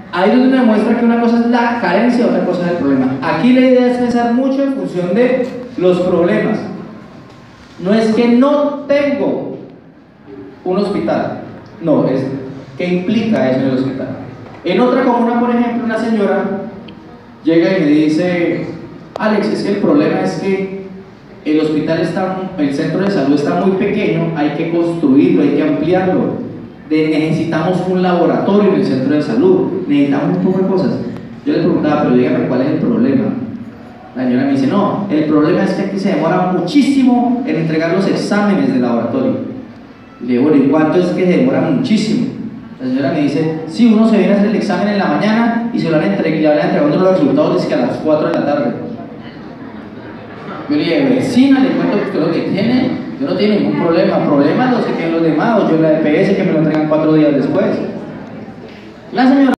Ahí es donde me muestra que una cosa es la carencia y otra cosa es el problema. Aquí la idea es pensar mucho en función de los problemas. No es que no tengo un hospital, no, es que implica eso en el hospital. En otra comuna, por ejemplo, una señora llega y me dice: Alex, es que el problema es que el hospital el centro de salud está muy pequeño, hay que construirlo, hay que ampliarlo. Necesitamos un laboratorio en el centro de salud, necesitamos un poco de cosas. Yo le preguntaba: pero dígame, ¿cuál es el problema? La señora me dice: no, el problema es que aquí se demora muchísimo en entregar los exámenes del laboratorio. Y le digo: bueno, ¿y cuánto es que se demora muchísimo? La señora me dice: sí, uno se viene a hacer el examen en la mañana y se lo van entregando los resultados desde que a las 4 de la tarde. Yo le dije: vecina, le cuento que usted lo que tiene, yo no tiene ningún problema. Problemas los que tienen los demás, o yo la EPS que me lo entregan 4 días después. La señora